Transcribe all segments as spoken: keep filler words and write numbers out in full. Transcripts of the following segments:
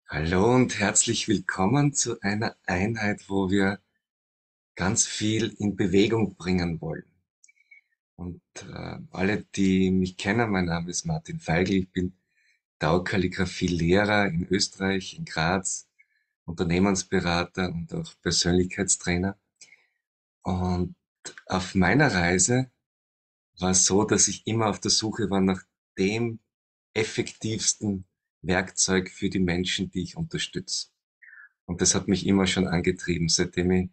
Hallo und herzlich willkommen zu einer Einheit, wo wir ganz viel in Bewegung bringen wollen. Und äh, alle, die mich kennen, mein Name ist Martin Feigl, ich bin Tau-Kalligrafie-Lehrer in Österreich, in Graz, Unternehmensberater und auch Persönlichkeitstrainer. Und auf meiner Reise war es so, dass ich immer auf der Suche war nach dem effektivsten Werkzeug für die Menschen, die ich unterstütze. Und das hat mich immer schon angetrieben, seitdem ich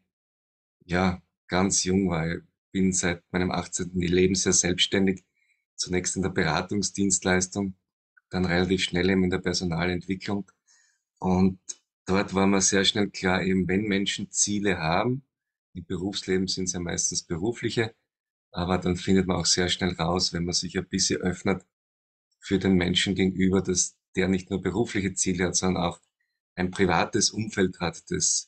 ja ganz jung war. Ich bin seit meinem achtzehnten. Lebensjahr selbstständig, zunächst in der Beratungsdienstleistung, dann relativ schnell eben in der Personalentwicklung. Und dort war mir sehr schnell klar, eben wenn Menschen Ziele haben, im Berufsleben sind es ja meistens berufliche, aber dann findet man auch sehr schnell raus, wenn man sich ein bisschen öffnet für den Menschen gegenüber, dass der nicht nur berufliche Ziele hat, sondern auch ein privates Umfeld hat, das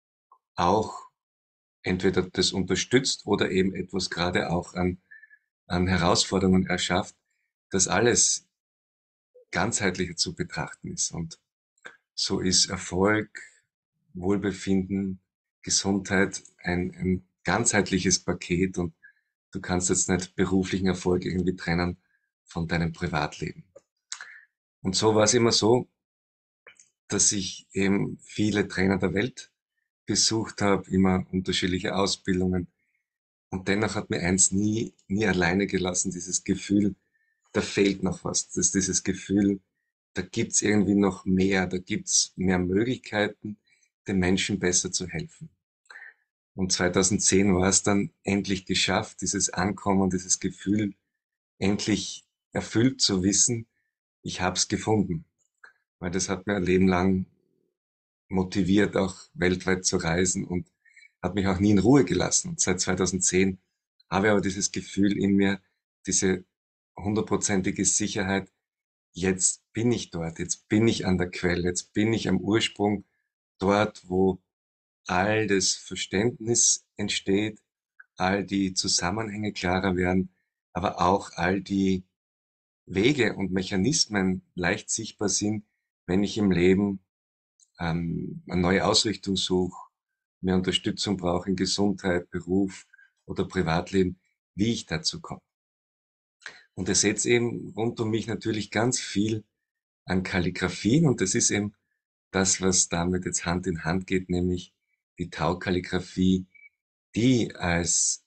auch entweder das unterstützt oder eben etwas gerade auch an, an Herausforderungen erschafft, dass alles ganzheitlicher zu betrachten ist. Und so ist Erfolg, Wohlbefinden, Gesundheit ein, ein ganzheitliches Paket, und du kannst jetzt nicht beruflichen Erfolg irgendwie trennen von deinem Privatleben. Und so war es immer so, dass ich eben viele Trainer der Welt besucht habe, immer unterschiedliche Ausbildungen. Und dennoch hat mir eins nie, nie alleine gelassen, dieses Gefühl, da fehlt noch was. Das ist dieses Gefühl, da gibt's irgendwie noch mehr, da gibt's mehr Möglichkeiten, den Menschen besser zu helfen. Und zweitausendzehn war es dann endlich geschafft, dieses Ankommen, dieses Gefühl, endlich erfüllt zu wissen, ich hab's gefunden. Weil das hat mir ein Leben lang motiviert, auch weltweit zu reisen, und hat mich auch nie in Ruhe gelassen. Und seit zweitausendzehn habe ich aber dieses Gefühl in mir, diese hundertprozentige Sicherheit, jetzt bin ich dort, jetzt bin ich an der Quelle, jetzt bin ich am Ursprung, dort, wo all das Verständnis entsteht, all die Zusammenhänge klarer werden, aber auch all die Wege und Mechanismen leicht sichtbar sind, wenn ich im Leben ähm, eine neue Ausrichtung suche, mehr Unterstützung brauche in Gesundheit, Beruf oder Privatleben, wie ich dazu komme. Und ihr seht eben rund um mich natürlich ganz viel an Kalligraphien, und das ist eben das, was damit jetzt Hand in Hand geht, nämlich die Tau-Kalligraphie, die als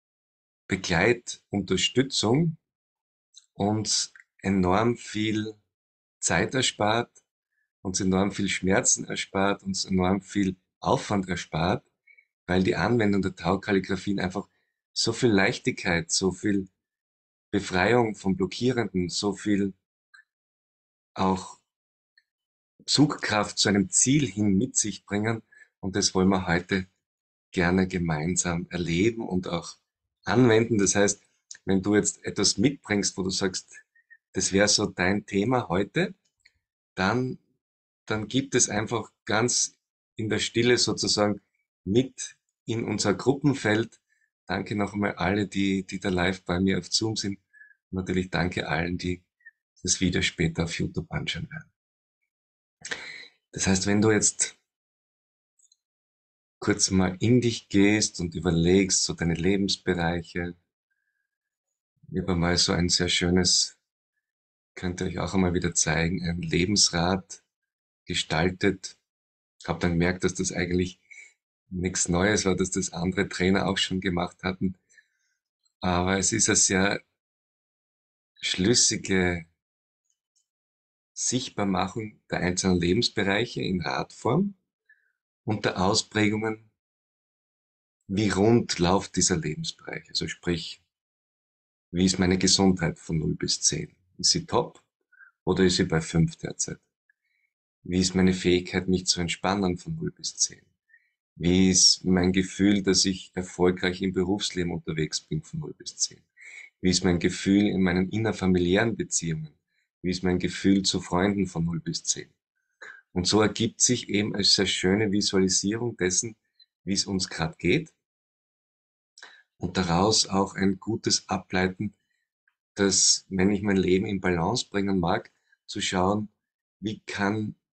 Begleitunterstützung uns enorm viel Zeit erspart, uns enorm viel Schmerzen erspart, uns enorm viel Aufwand erspart, weil die Anwendung der Tau-Kalligraphien einfach so viel Leichtigkeit, so viel Befreiung vom Blockierenden, so viel auch Zugkraft zu einem Ziel hin mit sich bringen. Und das wollen wir heute gerne gemeinsam erleben und auch anwenden. Das heißt, wenn du jetzt etwas mitbringst, wo du sagst, das wäre so dein Thema heute, dann, dann gibt es einfach ganz in der Stille sozusagen mit in unser Gruppenfeld. Danke noch einmal alle, die, die da live bei mir auf Zoom sind. Und natürlich danke allen, die das Video später auf YouTube anschauen werden. Das heißt, wenn du jetzt kurz mal in dich gehst und überlegst, so deine Lebensbereiche, ich habe mal so ein sehr schönes, könnt ihr euch auch einmal wieder zeigen, ein Lebensrad gestaltet. Habe dann gemerkt, dass das eigentlich nichts Neues war, dass das andere Trainer auch schon gemacht hatten. Aber es ist eine sehr schlüssige Sichtbarmachung der einzelnen Lebensbereiche in Radform und der Ausprägungen, wie rund läuft dieser Lebensbereich. Also sprich, wie ist meine Gesundheit von null bis zehn? Ist sie top oder ist sie bei fünf derzeit? Wie ist meine Fähigkeit, mich zu entspannen von null bis zehn? Wie ist mein Gefühl, dass ich erfolgreich im Berufsleben unterwegs bin von null bis zehn? Wie ist mein Gefühl in meinen innerfamiliären Beziehungen? Wie ist mein Gefühl zu Freunden von null bis zehn? Und so ergibt sich eben eine sehr schöne Visualisierung dessen, wie es uns gerade geht, und daraus auch ein gutes Ableiten, dass, wenn ich mein Leben in Balance bringen mag, zu schauen, wie kann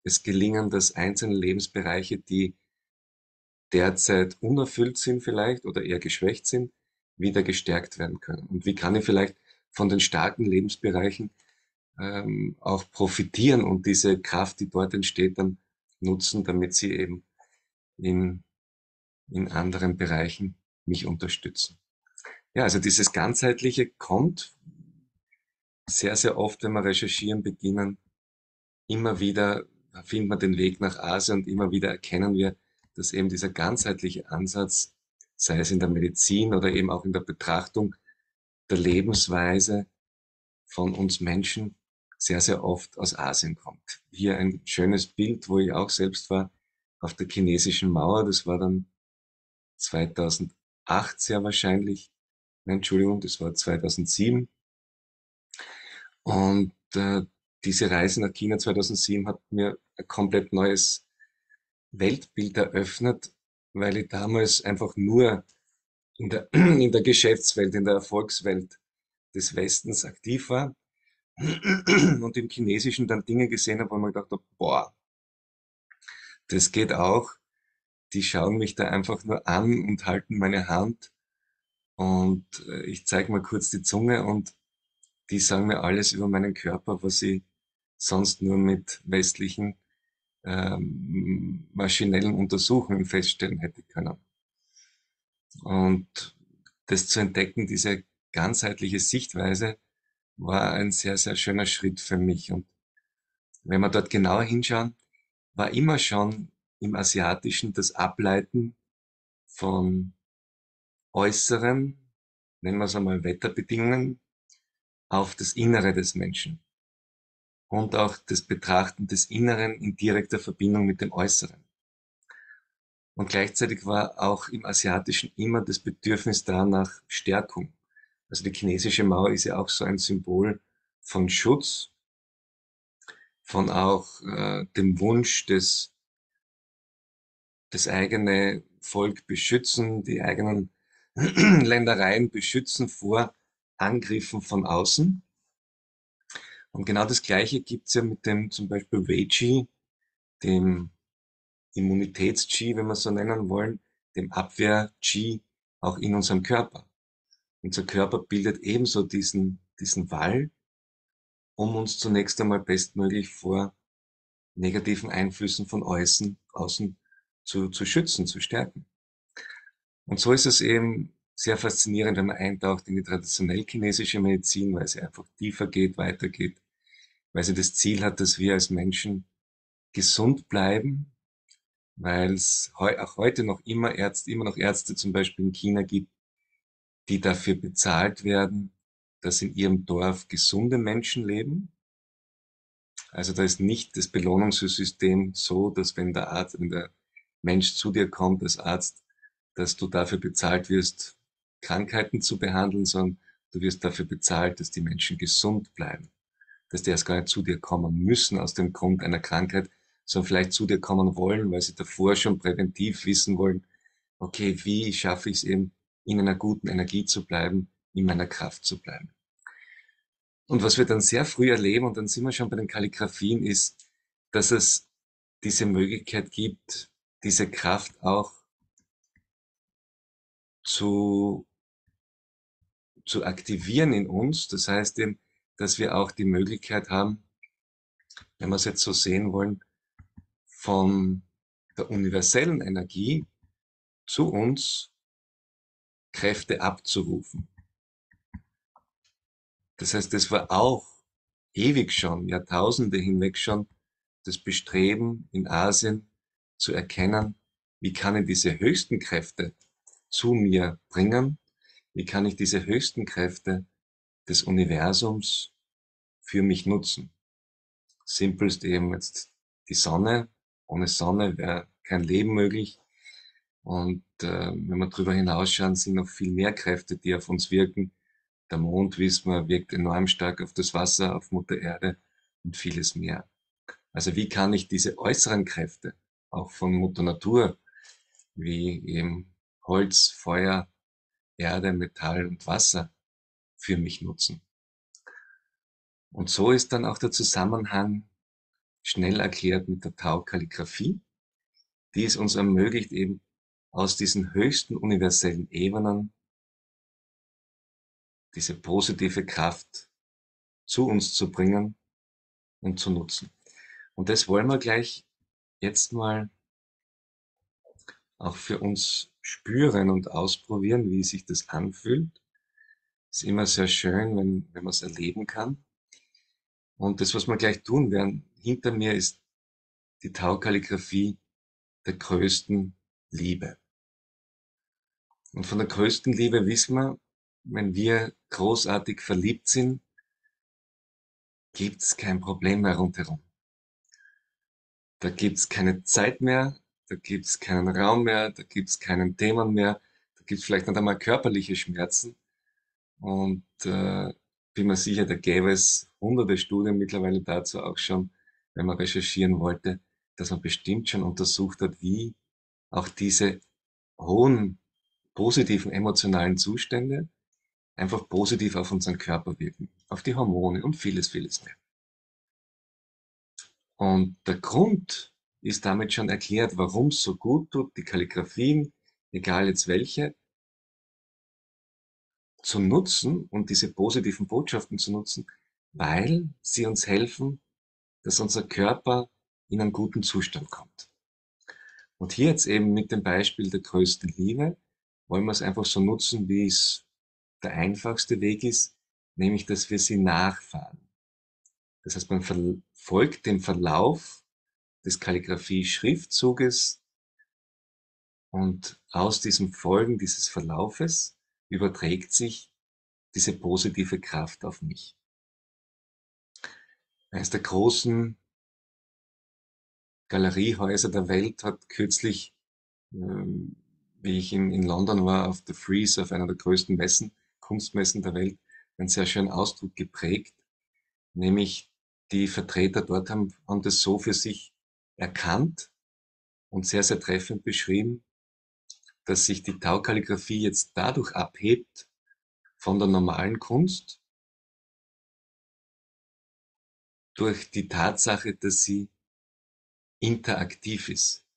es gelingen, dass einzelne Lebensbereiche, die derzeit unerfüllt sind vielleicht oder eher geschwächt sind, wieder gestärkt werden können? Und wie kann ich vielleicht von den starken Lebensbereichen ähm, auch profitieren und diese Kraft, die dort entsteht, dann nutzen, damit sie eben in, in anderen Bereichen mich unterstützen? Ja, also dieses Ganzheitliche kommt sehr, sehr oft, wenn wir recherchieren beginnen, immer wieder findet man den Weg nach Asien und immer wieder erkennen wir, dass eben dieser ganzheitliche Ansatz, sei es in der Medizin oder eben auch in der Betrachtung der Lebensweise von uns Menschen, sehr, sehr oft aus Asien kommt. Hier ein schönes Bild, wo ich auch selbst war, auf der chinesischen Mauer. Das war dann zweitausendacht sehr wahrscheinlich. Nein, Entschuldigung, das war zweitausendsieben. Und äh, diese Reise nach China zweitausendsieben hat mir ein komplett neues Weltbild eröffnet, weil ich damals einfach nur in der, in der Geschäftswelt, in der Erfolgswelt des Westens aktiv war und im Chinesischen dann Dinge gesehen habe, wo man gedacht habe, boah, das geht auch. Die schauen mich da einfach nur an und halten meine Hand und äh, ich zeige mal kurz die Zunge und die sagen mir alles über meinen Körper, was ich sonst nur mit westlichen ähm, maschinellen Untersuchungen feststellen hätte können. Und das zu entdecken, diese ganzheitliche Sichtweise, war ein sehr, sehr schöner Schritt für mich. Und wenn wir dort genauer hinschauen, war immer schon im Asiatischen das Ableiten von äußeren, nennen wir es einmal Wetterbedingungen, auf das Innere des Menschen und auch das Betrachten des Inneren in direkter Verbindung mit dem Äußeren. Und gleichzeitig war auch im Asiatischen immer das Bedürfnis da nach Stärkung. Also die chinesische Mauer ist ja auch so ein Symbol von Schutz, von auch äh, dem Wunsch, des, das eigene Volk beschützen, die eigenen Ländereien beschützen vor Angriffen von außen. Und genau das Gleiche gibt's ja mit dem zum Beispiel Wei-Qi, dem Immunitäts-Qi, wenn wir so nennen wollen, dem Abwehr-Qi auch in unserem Körper. Unser Körper bildet ebenso diesen, diesen Wall, um uns zunächst einmal bestmöglich vor negativen Einflüssen von außen, außen zu, zu schützen, zu stärken. Und so ist es eben sehr faszinierend, wenn man eintaucht in die traditionell chinesische Medizin, weil sie einfach tiefer geht, weitergeht, weil sie das Ziel hat, dass wir als Menschen gesund bleiben, weil es heu auch heute noch immer Ärzte, immer noch Ärzte zum Beispiel in China gibt, die dafür bezahlt werden, dass in ihrem Dorf gesunde Menschen leben. Also da ist nicht das Belohnungssystem so, dass wenn der Arzt, wenn der Mensch zu dir kommt als Arzt, dass du dafür bezahlt wirst, Krankheiten zu behandeln, sondern du wirst dafür bezahlt, dass die Menschen gesund bleiben. Dass die erst gar nicht zu dir kommen müssen aus dem Grund einer Krankheit, sondern vielleicht zu dir kommen wollen, weil sie davor schon präventiv wissen wollen, okay, wie schaffe ich es eben, in einer guten Energie zu bleiben, in meiner Kraft zu bleiben. Und was wir dann sehr früh erleben, und dann sind wir schon bei den Kalligraphien, ist, dass es diese Möglichkeit gibt, diese Kraft auch zu, zu aktivieren in uns. Das heißt eben, dass wir auch die Möglichkeit haben, wenn wir es jetzt so sehen wollen, von der universellen Energie zu uns Kräfte abzurufen. Das heißt, das war auch ewig schon, Jahrtausende hinweg schon, das Bestreben in Asien zu erkennen, wie kann ich diese höchsten Kräfte zu mir bringen, wie kann ich diese höchsten Kräfte des Universums für mich nutzen. Simpelst eben jetzt die Sonne. Ohne Sonne wäre kein Leben möglich. Und äh, wenn wir darüber hinausschauen, sind noch viel mehr Kräfte, die auf uns wirken. Der Mond, wissen wir, wirkt enorm stark auf das Wasser, auf Mutter Erde und vieles mehr. Also wie kann ich diese äußeren Kräfte, auch von Mutter Natur, wie eben Holz, Feuer, Erde, Metall und Wasser, für mich nutzen? Und so ist dann auch der Zusammenhang schnell erklärt mit der Tau-Kalligraphie, die es uns ermöglicht, eben aus diesen höchsten universellen Ebenen diese positive Kraft zu uns zu bringen und zu nutzen. Und das wollen wir gleich jetzt mal auch für uns spüren und ausprobieren, wie sich das anfühlt. Ist immer sehr schön, wenn, wenn man es erleben kann. Und das, was wir gleich tun werden, hinter mir ist die Tau-Kalligraphie der größten Liebe. Und von der größten Liebe wissen wir, wenn wir großartig verliebt sind, gibt es kein Problem mehr rundherum. Da gibt es keine Zeit mehr, da gibt es keinen Raum mehr, da gibt es keinen Dämon mehr, da gibt es vielleicht nicht einmal körperliche Schmerzen. Und äh, bin mir sicher, da gäbe es hunderte Studien mittlerweile dazu auch schon, wenn man recherchieren wollte, dass man bestimmt schon untersucht hat, wie auch diese hohen positiven emotionalen Zustände einfach positiv auf unseren Körper wirken, auf die Hormone und vieles, vieles mehr. Und der Grund ist damit schon erklärt, warum es so gut tut, die Kalligraphien, egal jetzt welche, zu nutzen und diese positiven Botschaften zu nutzen, weil sie uns helfen, dass unser Körper in einen guten Zustand kommt. Und hier jetzt eben mit dem Beispiel der größten Liebe wollen wir es einfach so nutzen, wie es der einfachste Weg ist, nämlich dass wir sie nachfahren. Das heißt, man verfolgt den Verlauf des Kalligraphie-Schriftzuges und aus diesem Folgen dieses Verlaufes überträgt sich diese positive Kraft auf mich. Eines der großen Galeriehäuser der Welt hat kürzlich, ähm, wie ich in, in London war, auf der Frieze, auf einer der größten Messen, Kunstmessen der Welt, einen sehr schönen Ausdruck geprägt, nämlich die Vertreter dort haben, haben das so für sich erkannt und sehr, sehr treffend beschrieben, dass sich die Tau-Kalligraphie jetzt dadurch abhebt von der normalen Kunst durch die Tatsache, dass sie interaktiv ist.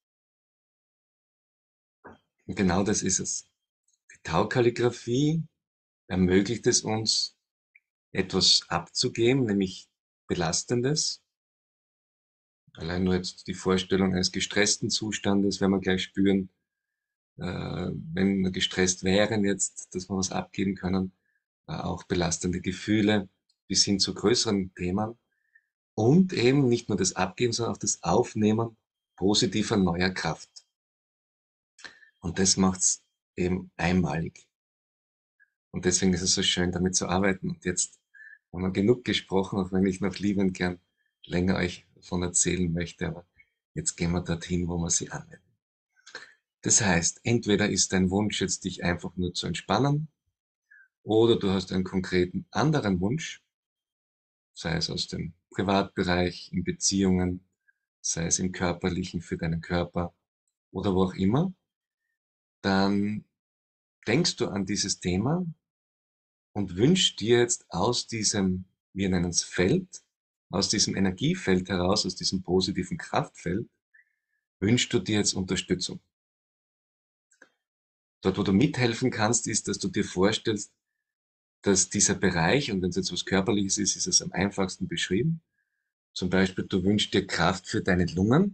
Und genau das ist es. Die Tau-Kalligraphie ermöglicht es uns, etwas abzugeben, nämlich Belastendes. Allein nur jetzt die Vorstellung eines gestressten Zustandes, werden wir gleich spüren, äh, wenn wir gestresst wären jetzt, dass wir was abgeben können, äh, auch belastende Gefühle bis hin zu größeren Themen. Und eben nicht nur das Abgeben, sondern auch das Aufnehmen positiver neuer Kraft. Und das macht's eben einmalig. Und deswegen ist es so schön, damit zu arbeiten. Und jetzt haben wir genug gesprochen, auch wenn ich noch liebend gern länger euch davon erzählen möchte. Aber jetzt gehen wir dorthin, wo wir sie anwenden. Das heißt, entweder ist dein Wunsch jetzt, dich einfach nur zu entspannen, oder du hast einen konkreten anderen Wunsch, sei es aus dem Privatbereich, in Beziehungen, sei es im Körperlichen für deinen Körper oder wo auch immer, dann denkst du an dieses Thema und wünschst dir jetzt aus diesem, wir nennen es Feld, aus diesem Energiefeld heraus, aus diesem positiven Kraftfeld, wünschst du dir jetzt Unterstützung. Dort, wo du mithelfen kannst, ist, dass du dir vorstellst, dass dieser Bereich, und wenn es jetzt was Körperliches ist, ist es am einfachsten beschrieben. Zum Beispiel, du wünschst dir Kraft für deine Lungen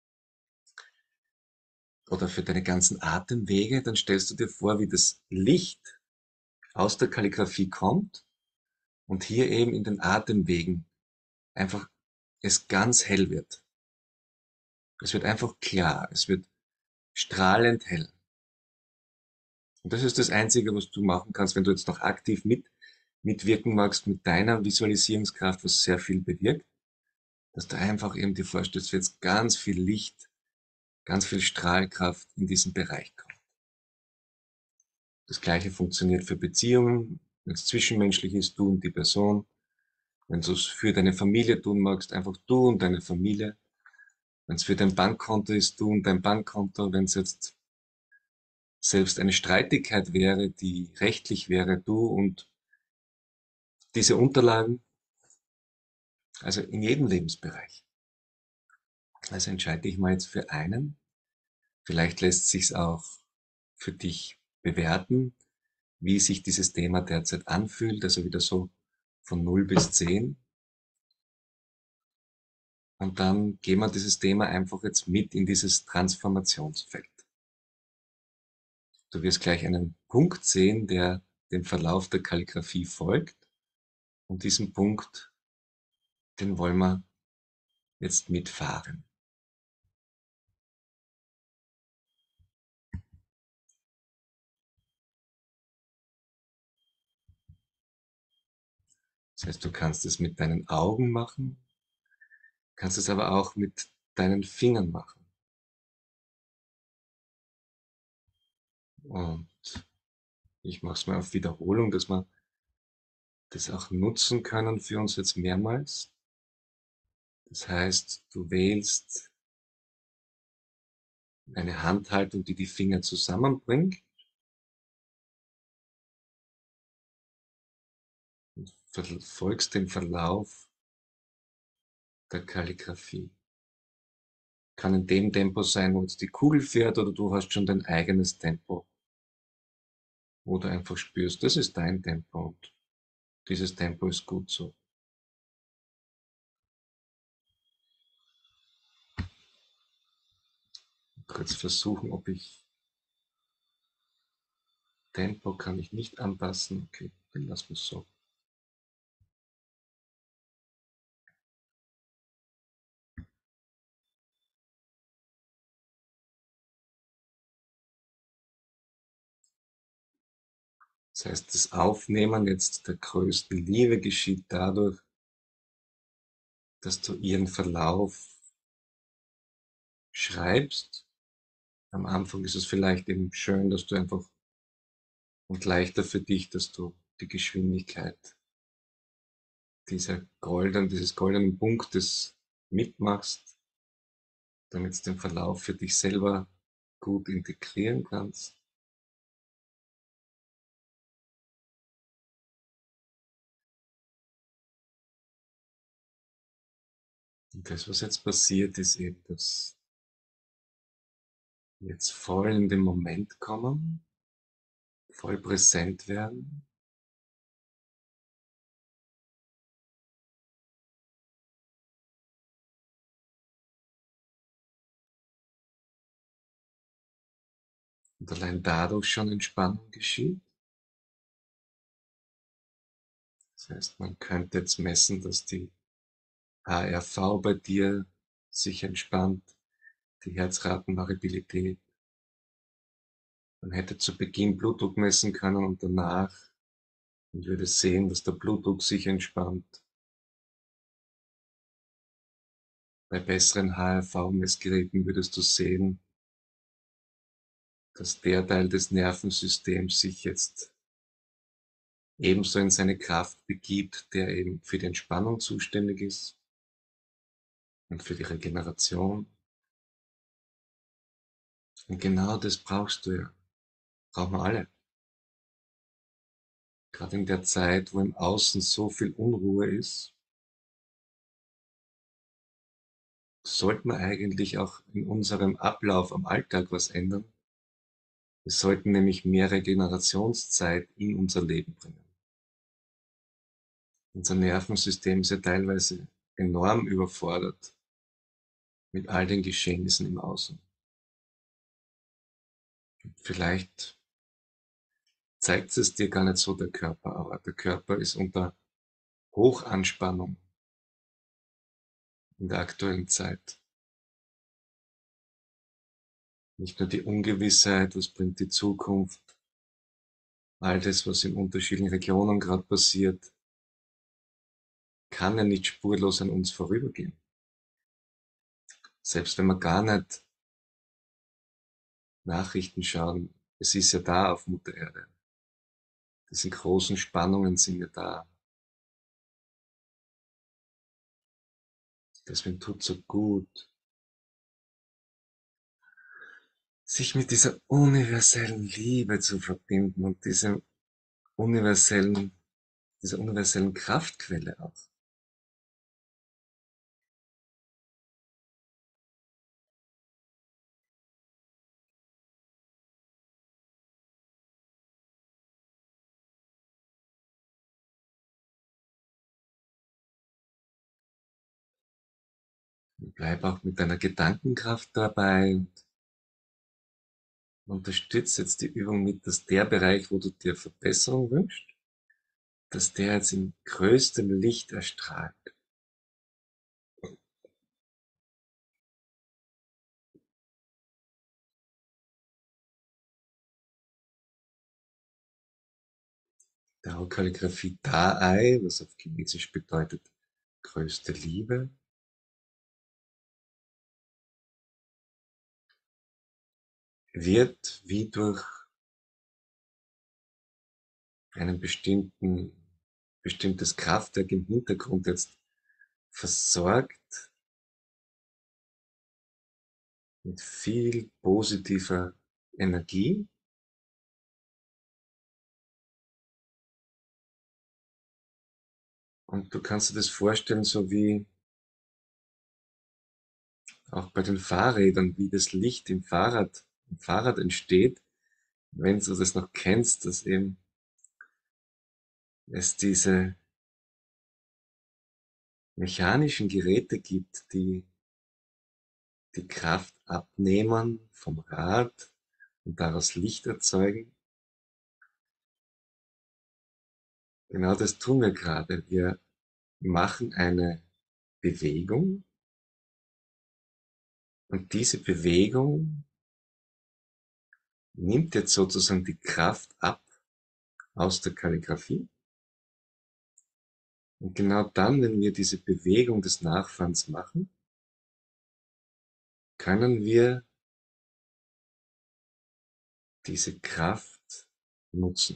oder für deine ganzen Atemwege, dann stellst du dir vor, wie das Licht aus der Kalligraphie kommt und hier eben in den Atemwegen einfach es ganz hell wird. Es wird einfach klar, es wird strahlend hell. Und das ist das Einzige, was du machen kannst, wenn du jetzt noch aktiv mit, mitwirken magst mit deiner Visualisierungskraft, was sehr viel bewirkt, dass du einfach eben dir vorstellst, wie jetzt ganz viel Licht, ganz viel Strahlkraft in diesen Bereich kommt. Das Gleiche funktioniert für Beziehungen, wenn es zwischenmenschlich ist, du und die Person. Wenn du es für deine Familie tun magst, einfach du und deine Familie. Wenn es für dein Bankkonto ist, du und dein Bankkonto. Wenn es jetzt selbst eine Streitigkeit wäre, die rechtlich wäre, du und diese Unterlagen, also in jedem Lebensbereich. Also entscheide dich mal jetzt für einen. Vielleicht lässt sich's auch für dich bewerten, wie sich dieses Thema derzeit anfühlt, also wieder so von null bis zehn. Und dann gehen wir dieses Thema einfach jetzt mit in dieses Transformationsfeld. Du wirst gleich einen Punkt sehen, der dem Verlauf der Kalligraphie folgt. Und diesen Punkt, den wollen wir jetzt mitfahren. Das heißt, du kannst es mit deinen Augen machen, kannst es aber auch mit deinen Fingern machen. Und ich mache es mal auf Wiederholung, dass wir das auch nutzen können für uns jetzt mehrmals. Das heißt, du wählst eine Handhaltung, die die Finger zusammenbringt und verfolgst den Verlauf der Kalligraphie. Kann in dem Tempo sein, wo jetzt die Kugel fährt, oder du hast schon dein eigenes Tempo, wo du einfach spürst, das ist dein Tempo und dieses Tempo ist gut so. Kurz versuchen, ob ich Tempo kann ich nicht anpassen. Okay, dann lassen wir es so. Das heißt, das Aufnehmen jetzt der größten Liebe geschieht dadurch, dass du ihren Verlauf schreibst. Am Anfang ist es vielleicht eben schön, dass du einfach und leichter für dich, dass du die Geschwindigkeit dieser golden, dieses goldenen Punktes mitmachst, damit du den Verlauf für dich selber gut integrieren kannst. Und das, was jetzt passiert, ist eben, dass wir jetzt voll in den Moment kommen, voll präsent werden. Und allein dadurch schon Entspannung geschieht. Das heißt, man könnte jetzt messen, dass die H R V bei dir sich entspannt, die Herzratenvariabilität. Man hätte zu Beginn Blutdruck messen können und danach und würde sehen, dass der Blutdruck sich entspannt. Bei besseren H R V-Messgeräten würdest du sehen, dass der Teil des Nervensystems sich jetzt ebenso in seine Kraft begibt, der eben für die Entspannung zuständig ist und für die Regeneration. Und genau das brauchst du ja. Brauchen wir alle. Gerade in der Zeit, wo im Außen so viel Unruhe ist, sollten wir eigentlich auch in unserem Ablauf am Alltag was ändern. Wir sollten nämlich mehr Regenerationszeit in unser Leben bringen. Unser Nervensystem ist ja teilweise enorm überfordert mit all den Geschehnissen im Außen. Vielleicht zeigt es dir gar nicht so der Körper, aber der Körper ist unter Hochanspannung in der aktuellen Zeit. Nicht nur die Ungewissheit, was bringt die Zukunft, all das, was in unterschiedlichen Regionen gerade passiert, kann ja nicht spurlos an uns vorübergehen. Selbst wenn wir gar nicht Nachrichten schauen, es ist ja da auf Mutter Erde. Diese großen Spannungen sind ja da. Deswegen tut so gut, sich mit dieser universellen Liebe zu verbinden und diesem universellen, dieser universellen Kraftquelle auch. Bleib auch mit deiner Gedankenkraft dabei und unterstütze jetzt die Übung mit, dass der Bereich, wo du dir Verbesserung wünschst, dass der jetzt in größtem Licht erstrahlt. Tao Kalligraphie Da'ai, was auf Chinesisch bedeutet größte Liebe, wird wie durch einen bestimmten, bestimmtes Kraftwerk im Hintergrund jetzt versorgt mit viel positiver Energie. Und du kannst dir das vorstellen, so wie auch bei den Fahrrädern, wie das Licht im Fahrrad, im Fahrrad entsteht, wenn du das noch kennst, dass eben es diese mechanischen Geräte gibt, die die Kraft abnehmen vom Rad und daraus Licht erzeugen. Genau das tun wir gerade. Wir machen eine Bewegung und diese Bewegung nimmt jetzt sozusagen die Kraft ab aus der Kalligraphie. Und genau dann, wenn wir diese Bewegung des Nachfahrens machen, können wir diese Kraft nutzen.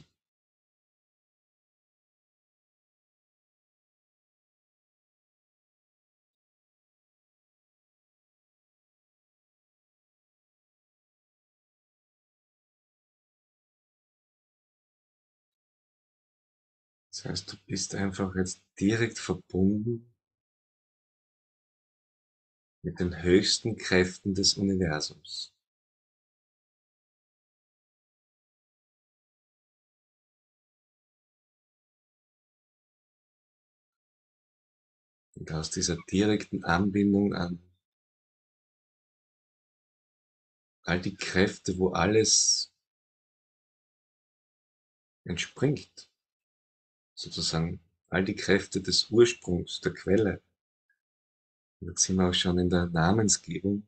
Das heißt, du bist einfach jetzt direkt verbunden mit den höchsten Kräften des Universums. Und aus dieser direkten Anbindung an all die Kräfte, wo alles entspringt, sozusagen all die Kräfte des Ursprungs, der Quelle. Und jetzt sind wir auch schon in der Namensgebung.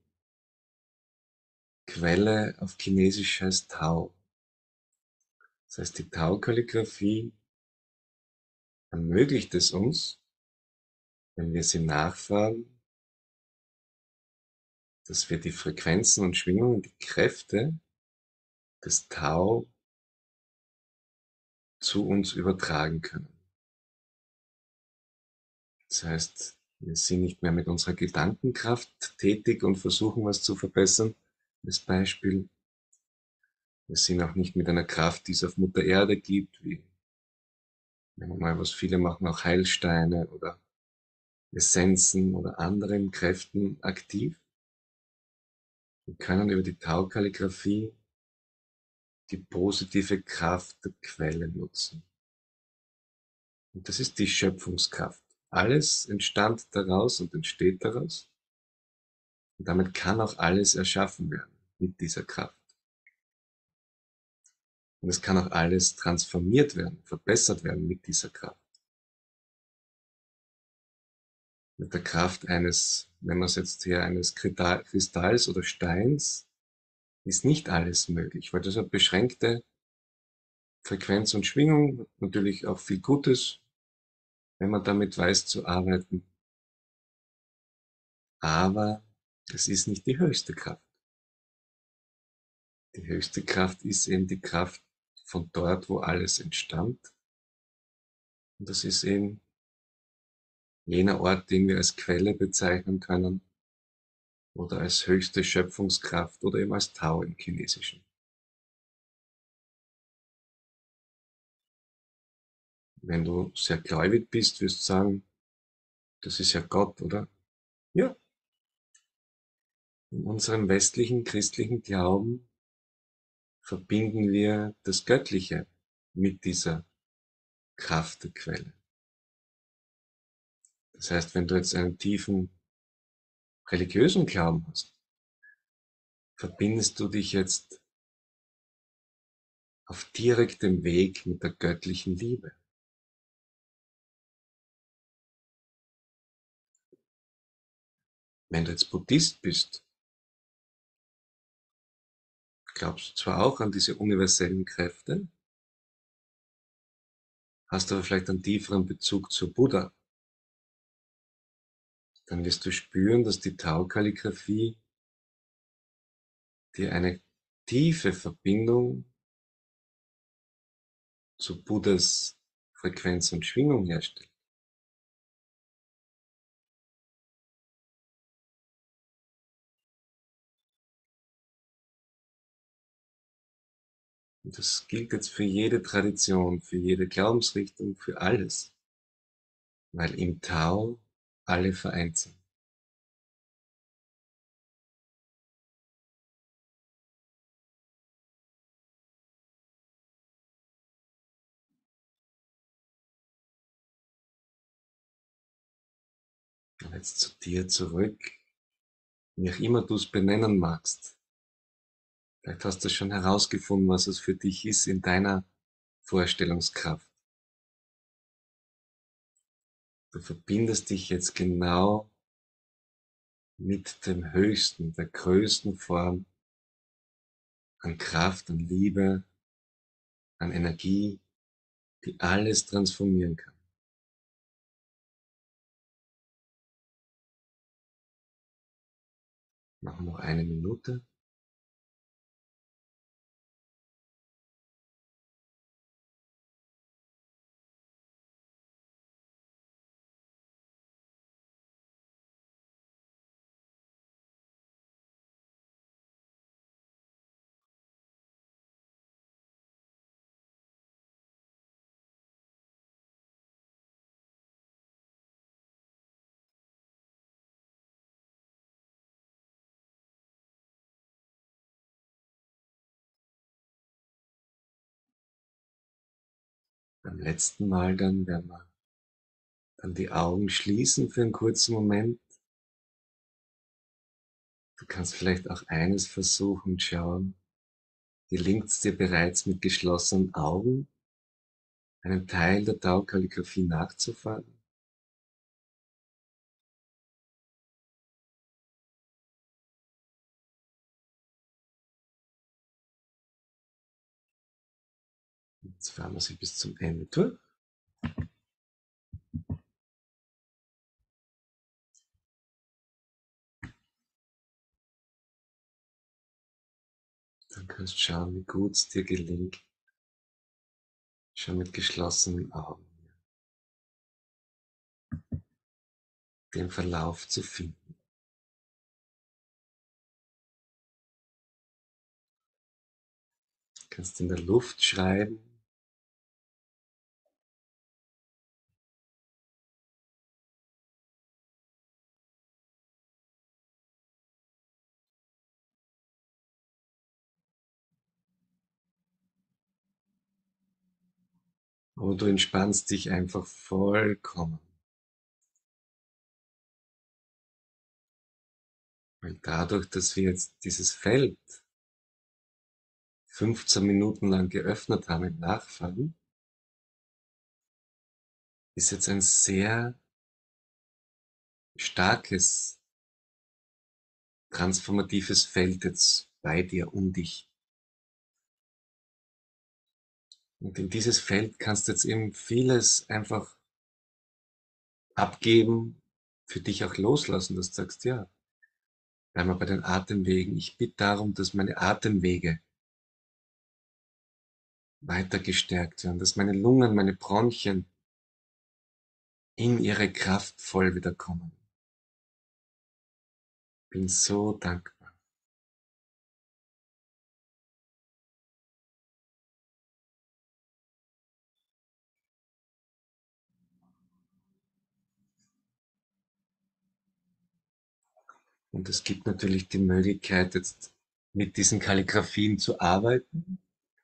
Quelle auf Chinesisch heißt Tao. Das heißt, die Tao-Kalligraphie ermöglicht es uns, wenn wir sie nachfahren, dass wir die Frequenzen und Schwingungen, die Kräfte des Tao zu uns übertragen können. Das heißt, wir sind nicht mehr mit unserer Gedankenkraft tätig und versuchen, was zu verbessern. Als Beispiel, wir sind auch nicht mit einer Kraft, die es auf Mutter Erde gibt, wie, nehmen wir mal, was viele machen, auch Heilsteine oder Essenzen oder anderen Kräften aktiv. Wir können über die Tau-Kalligraphie die positive Kraft der Quelle nutzen. Und das ist die Schöpfungskraft. Alles entstand daraus und entsteht daraus. Und damit kann auch alles erschaffen werden mit dieser Kraft. Und es kann auch alles transformiert werden, verbessert werden mit dieser Kraft. Mit der Kraft eines, nennen wir es jetzt hier, eines Kristalls oder Steins, ist nicht alles möglich, weil das hat beschränkte Frequenz und Schwingung, natürlich auch viel Gutes, wenn man damit weiß zu arbeiten. Aber es ist nicht die höchste Kraft. Die höchste Kraft ist eben die Kraft von dort, wo alles entstand. Und das ist eben jener Ort, den wir als Quelle bezeichnen können oder als höchste Schöpfungskraft oder eben als Tao im Chinesischen. Wenn du sehr gläubig bist, wirst du sagen, das ist ja Gott, oder? Ja, in unserem westlichen christlichen Glauben verbinden wir das Göttliche mit dieser Kraft der Quelle. Das heißt, wenn du jetzt einen tiefen religiösen Glauben hast, verbindest du dich jetzt auf direktem Weg mit der göttlichen Liebe. Wenn du jetzt Buddhist bist, glaubst du zwar auch an diese universellen Kräfte, hast aber vielleicht einen tieferen Bezug zu Buddha, dann wirst du spüren, dass die Tau-Kalligraphie dir eine tiefe Verbindung zu Buddhas Frequenz und Schwingung herstellt. Und das gilt jetzt für jede Tradition, für jede Glaubensrichtung, für alles, weil im Tau alle vereint sind. Und jetzt zu dir zurück, wie auch immer du es benennen magst. Vielleicht hast du schon herausgefunden, was es für dich ist in deiner Vorstellungskraft. Du verbindest dich jetzt genau mit dem Höchsten, der größten Form an Kraft, an Liebe, an Energie, die alles transformieren kann. Machen wir noch eine Minute. Beim letzten Mal dann werden wir dann die Augen schließen für einen kurzen Moment. Du kannst vielleicht auch eines versuchen und schauen. Gelingt es dir bereits mit geschlossenen Augen, einen Teil der Tau-Kalligraphie nachzufahren? Jetzt fahren wir sie bis zum Ende durch. Dann kannst du schauen, wie gut es dir gelingt, schon mit geschlossenen Augen den Verlauf zu finden. Du kannst in der Luft schreiben, oder du entspannst dich einfach vollkommen. Weil dadurch, dass wir jetzt dieses Feld fünfzehn Minuten lang geöffnet haben im Nachfallen, ist jetzt ein sehr starkes, transformatives Feld jetzt bei dir, um dich. Und in dieses Feld kannst du jetzt eben vieles einfach abgeben, für dich auch loslassen, dass du sagst, ja, bleiben wir bei den Atemwegen. Ich bitte darum, dass meine Atemwege weiter gestärkt werden, dass meine Lungen, meine Bronchien in ihre Kraft voll wiederkommen. Bin so dankbar. Und es gibt natürlich die Möglichkeit, jetzt mit diesen Kalligraphien zu arbeiten.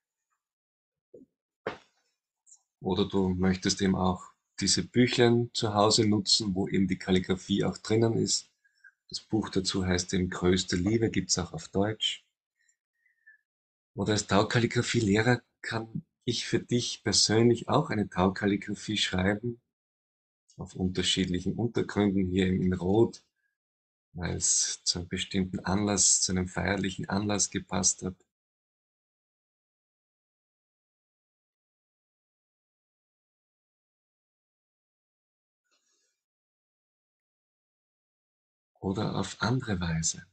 Oder du möchtest eben auch diese Büchlein zu Hause nutzen, wo eben die Kalligraphie auch drinnen ist. Das Buch dazu heißt eben Größte Liebe, gibt es auch auf Deutsch. Oder als Taukalligraphie-Lehrer kann ich für dich persönlich auch eine Taukalligraphie schreiben, auf unterschiedlichen Untergründen, hier in Rot, weil es zu einem bestimmten Anlass, zu einem feierlichen Anlass gepasst hat. Oder auf andere Weise.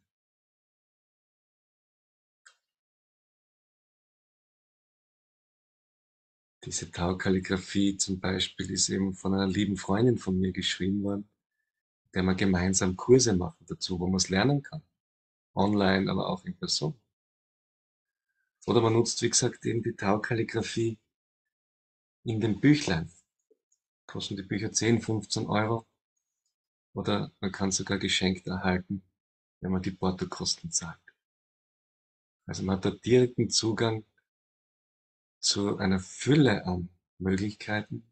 Diese Taukalligraphie zum Beispiel ist eben von einer lieben Freundin von mir geschrieben worden, der wir gemeinsam Kurse machen dazu, wo man es lernen kann. Online, aber auch in Person. Oder man nutzt, wie gesagt, eben die Taukalligraphie in den Büchlein. Kosten die Bücher zehn, fünfzehn Euro. Oder man kann sogar geschenkt erhalten, wenn man die Portokosten zahlt. Also man hat da direkten Zugang zu einer Fülle an Möglichkeiten.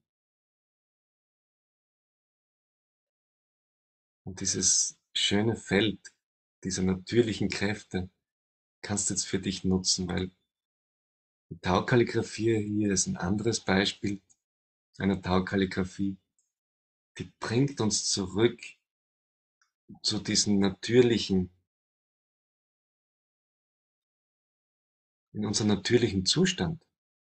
Und dieses schöne Feld dieser natürlichen Kräfte kannst du jetzt für dich nutzen, weil die Taukalligraphie hier ist ein anderes Beispiel einer Taukalligraphie. Die bringt uns zurück zu diesem natürlichen, in unseren natürlichen Zustand,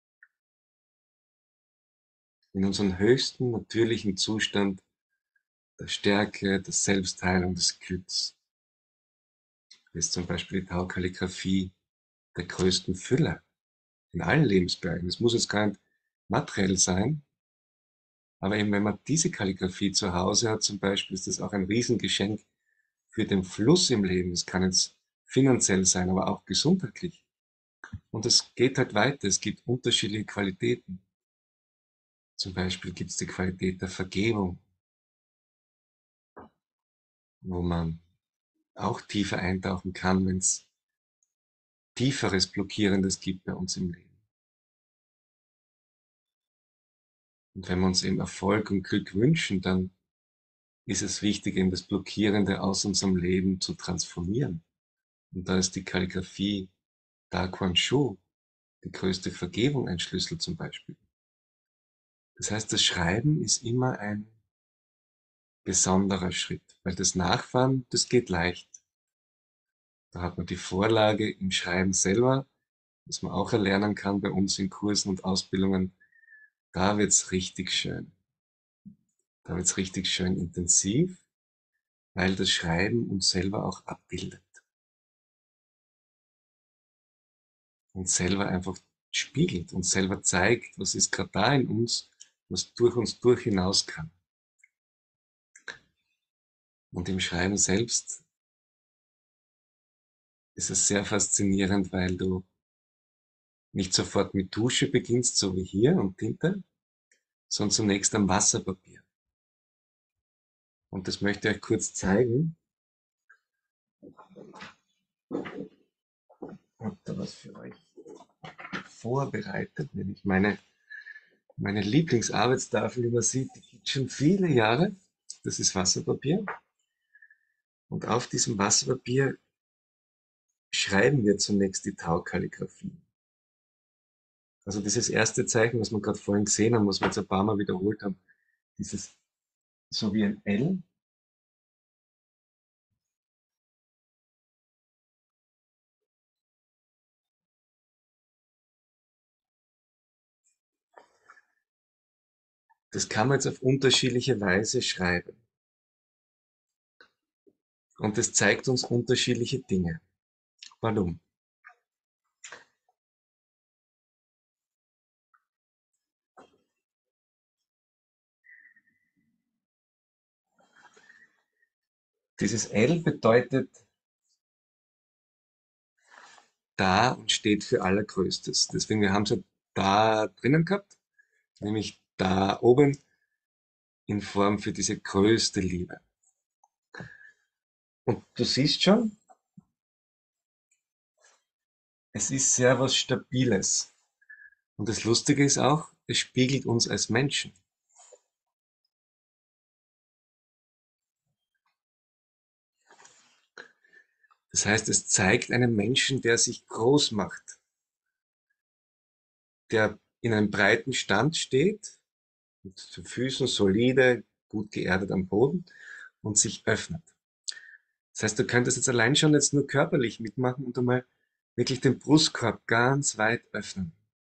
in unseren höchsten natürlichen Zustand der Stärke, der Selbstheilung, des Glücks. Das ist zum Beispiel die Taukalligraphie der größten Fülle in allen Lebensbereichen. Es muss jetzt gar nicht materiell sein, aber eben wenn man diese Kalligraphie zu Hause hat zum Beispiel, ist das auch ein Riesengeschenk für den Fluss im Leben. Es kann jetzt finanziell sein, aber auch gesundheitlich. Und es geht halt weiter. Es gibt unterschiedliche Qualitäten. Zum Beispiel gibt es die Qualität der Vergebung, wo man auch tiefer eintauchen kann, wenn es tieferes Blockierendes gibt bei uns im Leben. Und wenn wir uns eben Erfolg und Glück wünschen, dann ist es wichtig, eben das Blockierende aus unserem Leben zu transformieren. Und da ist die Kalligraphie Da Quan Shu, die größte Vergebung, ein Schlüssel zum Beispiel. Das heißt, das Schreiben ist immer ein besonderer Schritt, weil das Nachfahren, das geht leicht. Da hat man die Vorlage im Schreiben selber, was man auch erlernen kann bei uns in Kursen und Ausbildungen. Da wird's richtig schön. Da wird's richtig schön intensiv, weil das Schreiben uns selber auch abbildet. Und selber einfach spiegelt und selber zeigt, was ist gerade da in uns, was durch uns durch hinaus kann. Und im Schreiben selbst ist es sehr faszinierend, weil du nicht sofort mit Tusche beginnst, so wie hier und Tinte, sondern zunächst am Wasserpapier. Und das möchte ich euch kurz zeigen. Ich habe da was für euch vorbereitet, nämlich meine, meine Lieblingsarbeitstafel, die man sieht, die gibt schon viele Jahre. Das ist Wasserpapier. Und auf diesem Wasserpapier schreiben wir zunächst die Taukalligraphie. Also dieses erste Zeichen, was wir gerade vorhin gesehen haben, was wir jetzt ein paar Mal wiederholt haben, dieses so wie ein L, das kann man jetzt auf unterschiedliche Weise schreiben. Und das zeigt uns unterschiedliche Dinge. Warum? Dieses L bedeutet da und steht für Allergrößtes. Deswegen, wir haben es ja da drinnen gehabt, nämlich da oben in Form für diese größte Liebe. Und du siehst schon, es ist sehr was Stabiles. Und das Lustige ist auch, es spiegelt uns als Menschen. Das heißt, es zeigt einen Menschen, der sich groß macht, der in einem breiten Stand steht, mit den Füßen solide, gut geerdet am Boden und sich öffnet. Das heißt, du könntest jetzt allein schon jetzt nur körperlich mitmachen und einmal wirklich den Brustkorb ganz weit öffnen.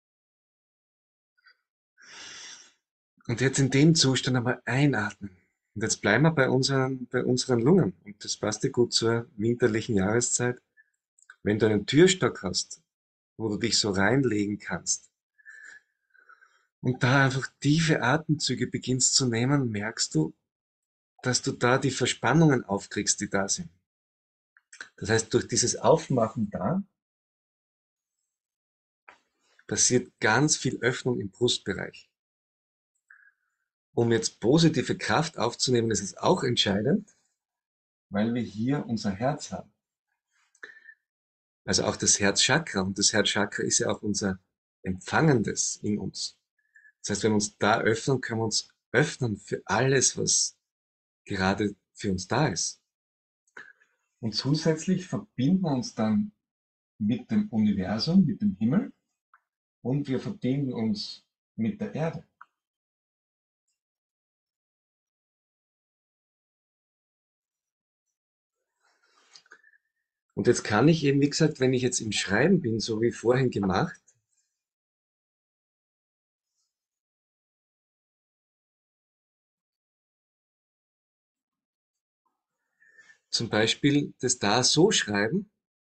Und jetzt in dem Zustand einmal einatmen. Und jetzt bleiben wir bei unseren, bei unseren Lungen. Und das passt ja gut zur winterlichen Jahreszeit. Wenn du einen Türstock hast, wo du dich so reinlegen kannst und da einfach tiefe Atemzüge beginnst zu nehmen, merkst du, dass du da die Verspannungen aufkriegst, die da sind. Das heißt, durch dieses Aufmachen da passiert ganz viel Öffnung im Brustbereich. Um jetzt positive Kraft aufzunehmen, ist es auch entscheidend, weil wir hier unser Herz haben. Also auch das Herzchakra. Und das Herzchakra ist ja auch unser Empfangendes in uns. Das heißt, wenn wir uns da öffnen, können wir uns öffnen für alles, was gerade für uns da ist. Und zusätzlich verbinden wir uns dann mit dem Universum, mit dem Himmel und wir verbinden uns mit der Erde. Und jetzt kann ich eben, wie gesagt, wenn ich jetzt im Schreiben bin, so wie vorhin gemacht, zum Beispiel das da so schreiben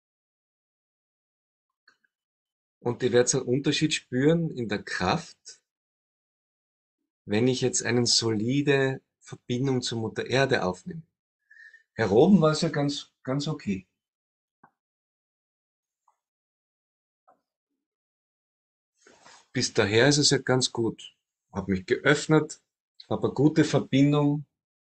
und ihr werdet einen Unterschied spüren in der Kraft, wenn ich jetzt eine solide Verbindung zur Mutter Erde aufnehme. Hier oben war es ja ganz, ganz okay. Bis daher ist es ja ganz gut. Habe mich geöffnet, habe eine gute Verbindung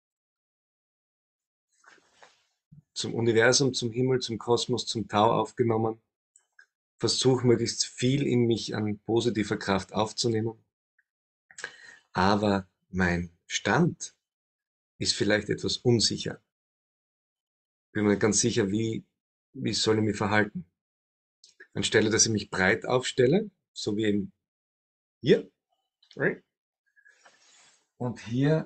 zum Universum, zum Himmel, zum Kosmos, zum Tau aufgenommen. Versuche möglichst viel in mich an positiver Kraft aufzunehmen. Aber mein Stand ist vielleicht etwas unsicher. Bin mir nicht ganz sicher, wie, wie soll ich mich verhalten. Anstelle, dass ich mich breit aufstelle, so wie eben hier, und hier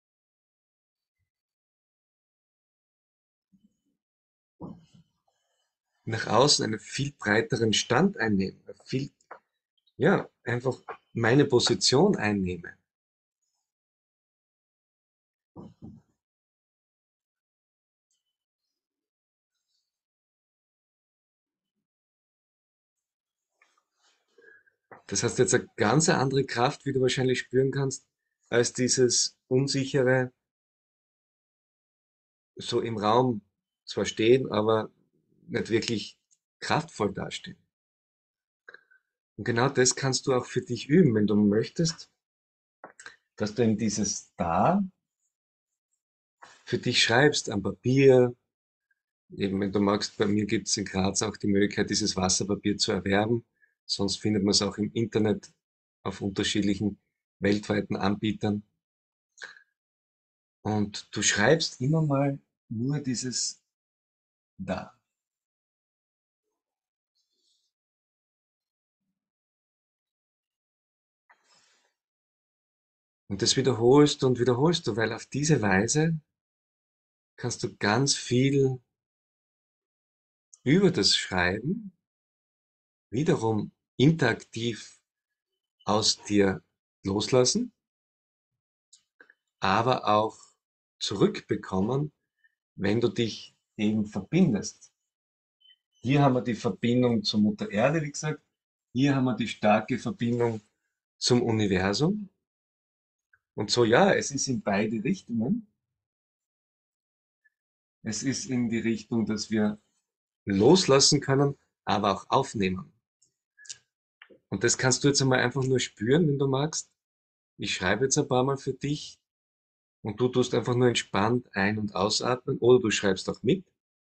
nach außen einen viel breiteren Stand einnehme, viel, ja, einfach meine Position einnehme. Das heißt jetzt eine ganz andere Kraft, wie du wahrscheinlich spüren kannst, als dieses unsichere, so im Raum zwar stehen, aber nicht wirklich kraftvoll dastehen. Und genau das kannst du auch für dich üben, wenn du möchtest, dass du in dieses Da für dich schreibst, am Papier. Eben, wenn du magst, bei mir gibt es in Graz auch die Möglichkeit, dieses Wasserpapier zu erwerben. Sonst findet man es auch im Internet auf unterschiedlichen weltweiten Anbietern. Und du schreibst immer mal nur dieses Da. Und das wiederholst du und wiederholst du, weil auf diese Weise kannst du ganz viel über das Schreiben wiederum interaktiv aus dir loslassen, aber auch zurückbekommen, wenn du dich eben verbindest. Hier haben wir die Verbindung zur Mutter Erde, wie gesagt. Hier haben wir die starke Verbindung zum Universum. Und so, ja, es ist in beide Richtungen. Es ist in die Richtung, dass wir loslassen können, aber auch aufnehmen. Und das kannst du jetzt einmal einfach nur spüren, wenn du magst. Ich schreibe jetzt ein paar Mal für dich und du tust einfach nur entspannt ein- und ausatmen oder du schreibst auch mit.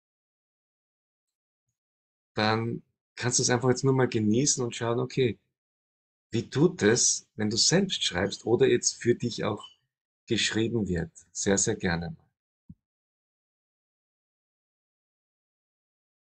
Dann kannst du es einfach jetzt nur mal genießen und schauen, okay, wie tut es, wenn du selbst schreibst oder jetzt für dich auch geschrieben wird? Sehr, sehr gerne.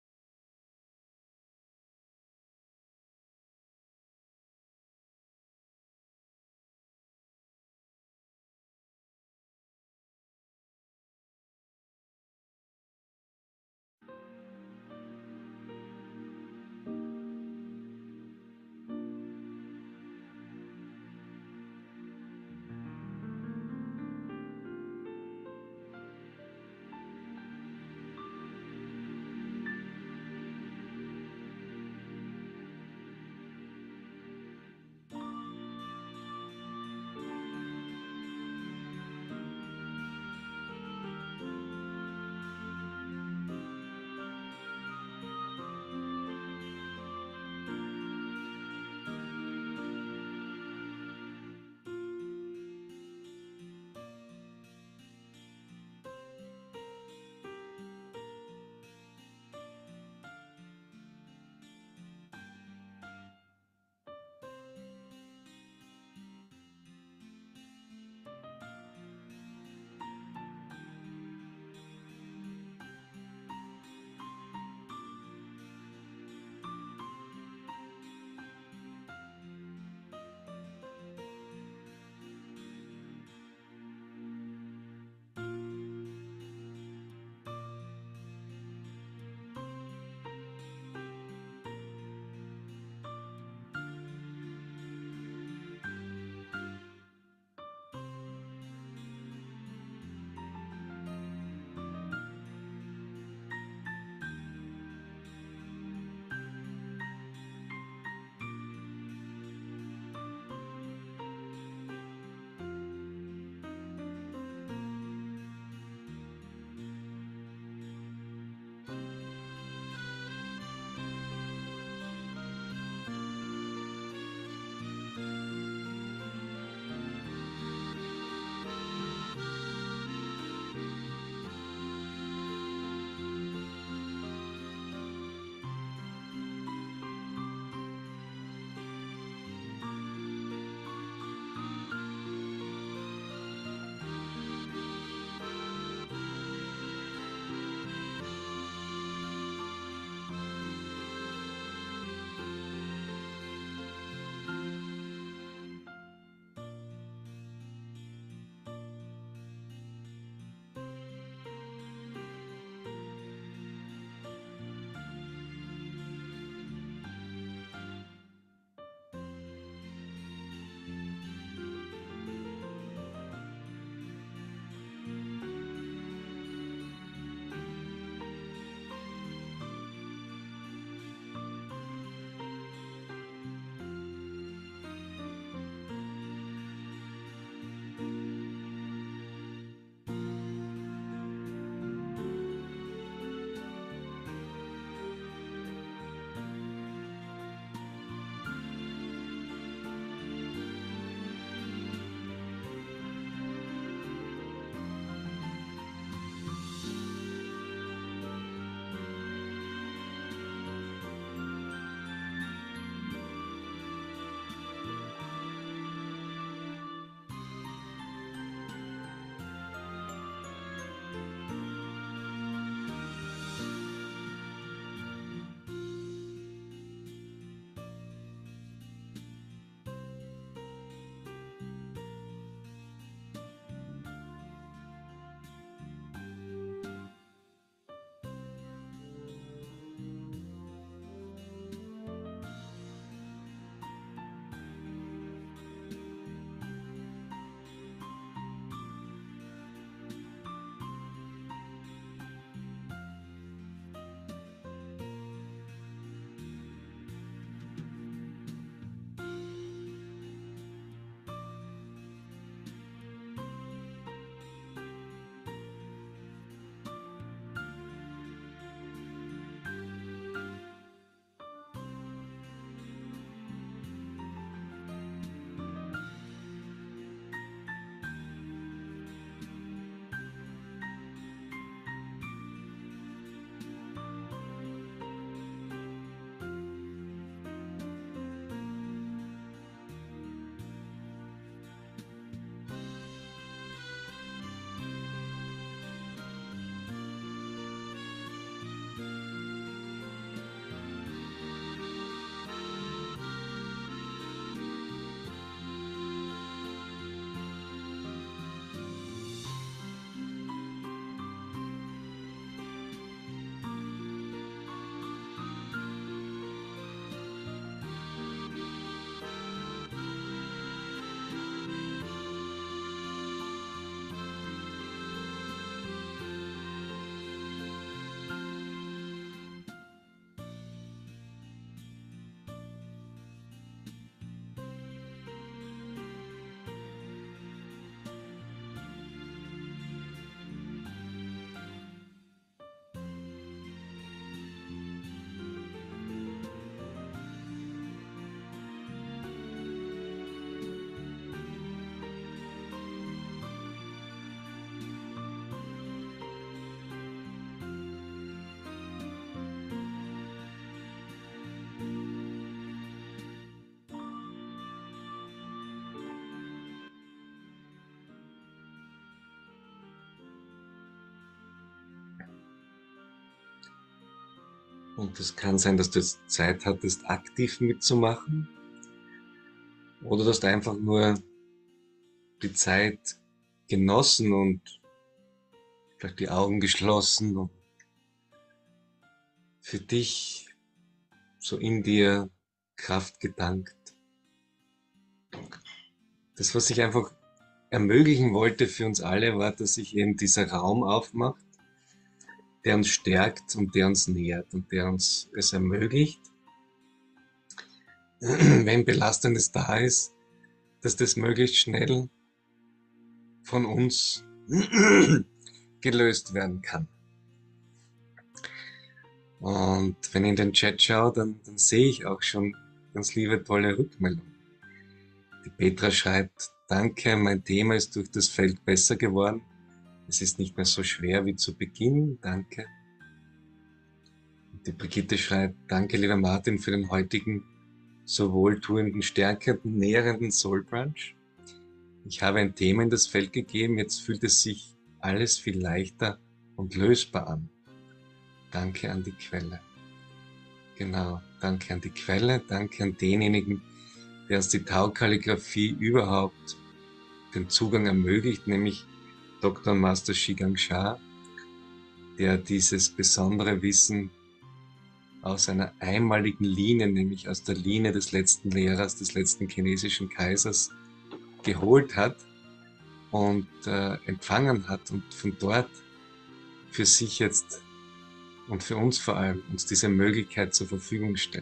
Und es kann sein, dass du jetzt Zeit hattest, aktiv mitzumachen, oder dass du einfach nur die Zeit genossen und vielleicht die Augen geschlossen und für dich so in dir Kraft getankt. Das, was ich einfach ermöglichen wollte für uns alle, war, dass sich eben dieser Raum aufmacht, der uns stärkt und der uns nährt und der uns es ermöglicht, wenn Belastendes da ist, dass das möglichst schnell von uns gelöst werden kann. Und wenn ich in den Chat schaue, dann, dann sehe ich auch schon ganz liebe, tolle Rückmeldungen. Die Petra schreibt: Danke, mein Thema ist durch das Feld besser geworden. Es ist nicht mehr so schwer wie zu Beginn. Danke. Und die Brigitte schreibt: Danke, lieber Martin, für den heutigen so wohltuenden, stärkenden, nährenden Soul Brunch. Ich habe ein Thema in das Feld gegeben, jetzt fühlt es sich alles viel leichter und lösbar an. Danke an die Quelle. Genau, danke an die Quelle, danke an denjenigen, der uns die Tao-Kalligraphie überhaupt den Zugang ermöglicht, nämlich Doktor und Master Shigang Sha, der dieses besondere Wissen aus einer einmaligen Linie, nämlich aus der Linie des letzten Lehrers, des letzten chinesischen Kaisers, geholt hat und äh, empfangen hat und von dort für sich jetzt und für uns vor allem uns diese Möglichkeit zur Verfügung stellt.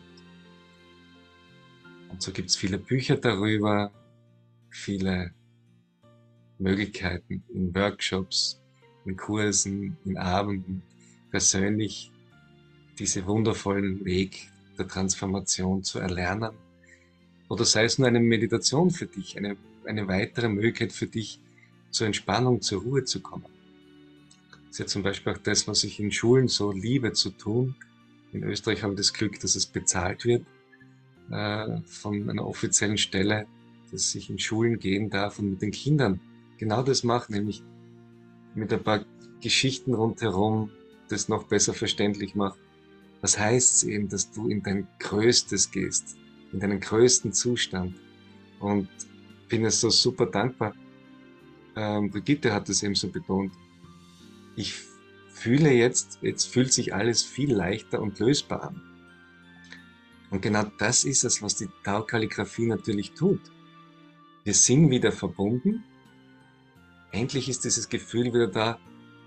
Und so gibt es viele Bücher darüber, viele Möglichkeiten in Workshops, in Kursen, in Abenden, persönlich diesen wundervollen Weg der Transformation zu erlernen. Oder sei es nur eine Meditation für dich, eine, eine weitere Möglichkeit für dich, zur Entspannung, zur Ruhe zu kommen. Das ist ja zum Beispiel auch das, was ich in Schulen so liebe zu tun. In Österreich haben wir das Glück, dass es bezahlt wird äh, von einer offiziellen Stelle, dass ich in Schulen gehen darf und mit den Kindern genau das mache, nämlich mit ein paar Geschichten rundherum das noch besser verständlich mache. Was heißt es eben, dass du in dein Größtes gehst, in deinen größten Zustand? Und bin es so super dankbar. Ähm, Brigitte hat es eben so betont. Ich fühle jetzt, jetzt fühlt sich alles viel leichter und lösbar an. Und genau das ist es, was die Tao-Kalligraphie natürlich tut. Wir sind wieder verbunden. Endlich ist dieses Gefühl wieder da,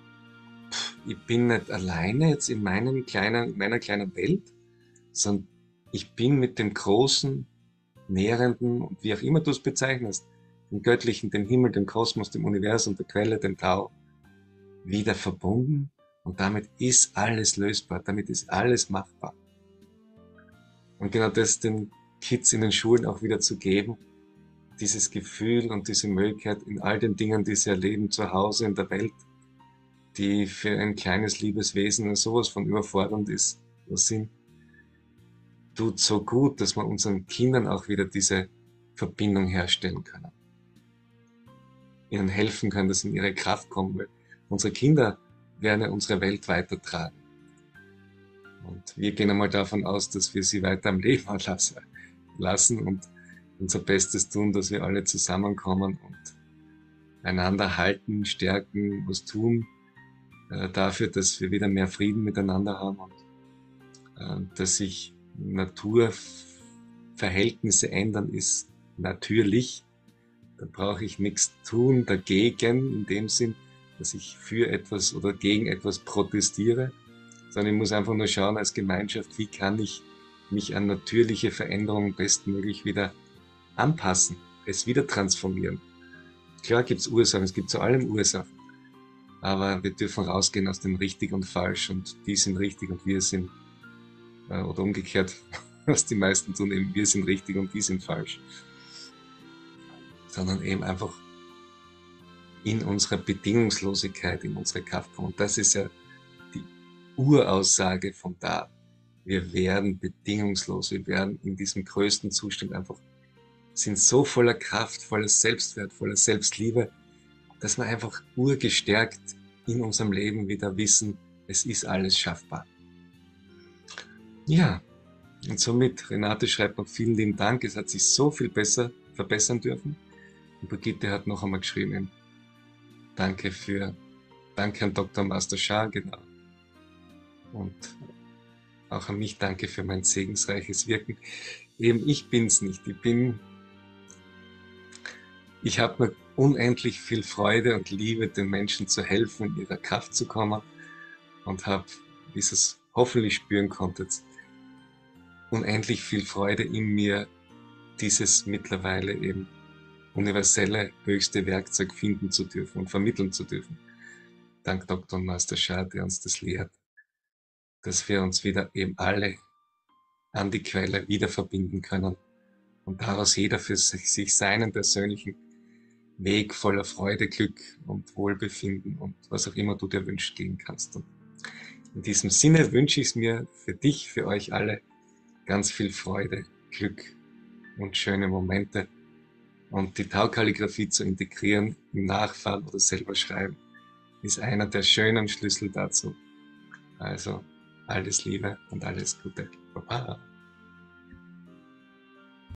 ich bin nicht alleine jetzt in meinem kleinen, meiner kleinen Welt, sondern ich bin mit dem großen, nährenden, und wie auch immer du es bezeichnest, dem Göttlichen, dem Himmel, dem Kosmos, dem Universum, der Quelle, dem Tao, wieder verbunden, und damit ist alles lösbar, damit ist alles machbar. Und genau das den Kids in den Schulen auch wieder zu geben, dieses Gefühl und diese Möglichkeit in all den Dingen, die sie erleben, zu Hause in der Welt, die für ein kleines Liebeswesen sowas von überfordernd ist, was sind, tut so gut, dass wir unseren Kindern auch wieder diese Verbindung herstellen können. Ihnen helfen können, dass sie in ihre Kraft kommen, weil unsere Kinder werden ja unsere Welt weitertragen. Und wir gehen einmal davon aus, dass wir sie weiter am Leben lassen und unser Bestes tun, dass wir alle zusammenkommen und einander halten, stärken, was tun, äh, dafür, dass wir wieder mehr Frieden miteinander haben und äh, dass sich Naturverhältnisse ändern, ist natürlich. Da brauche ich nichts tun dagegen, in dem Sinn, dass ich für etwas oder gegen etwas protestiere, sondern ich muss einfach nur schauen als Gemeinschaft, wie kann ich mich an natürliche Veränderungen bestmöglich wieder anpassen, es wieder transformieren. Klar gibt es Ursachen, es gibt zu allem Ursachen, aber wir dürfen rausgehen aus dem richtig und falsch, und die sind richtig und wir sind, äh, oder umgekehrt, was die meisten tun, eben wir sind richtig und die sind falsch. Sondern eben einfach in unserer Bedingungslosigkeit, in unsere Kraft kommen. Und das ist ja die Uraussage von da. Wir werden bedingungslos, wir werden in diesem größten Zustand einfach, sind so voller Kraft, voller Selbstwert, voller Selbstliebe, dass wir einfach urgestärkt in unserem Leben wieder wissen, es ist alles schaffbar. Ja, und somit, Renate schreibt noch vielen lieben Dank, es hat sich so viel besser verbessern dürfen. Und Brigitte hat noch einmal geschrieben, danke für, danke an Doktor Master Shah, genau. Und auch an mich danke für mein segensreiches Wirken. Eben, ich bin's nicht. Ich bin, ich habe mir unendlich viel Freude und Liebe, den Menschen zu helfen, in ihrer Kraft zu kommen und habe, wie ihr es hoffentlich spüren konntet, unendlich viel Freude in mir, dieses mittlerweile eben universelle höchste Werkzeug finden zu dürfen und vermitteln zu dürfen. Dank Doktor Master Shah, der uns das lehrt, dass wir uns wieder eben alle an die Quelle wieder verbinden können und daraus jeder für sich, sich seinen persönlichen Weg voller Freude, Glück und Wohlbefinden und was auch immer du dir wünschst, gehen kannst. Und in diesem Sinne wünsche ich es mir für dich, für euch alle ganz viel Freude, Glück und schöne Momente. Und die Tau-Kalligraphie zu integrieren, im Nachfahren oder selber schreiben, ist einer der schönen Schlüssel dazu. Also alles Liebe und alles Gute. Baba.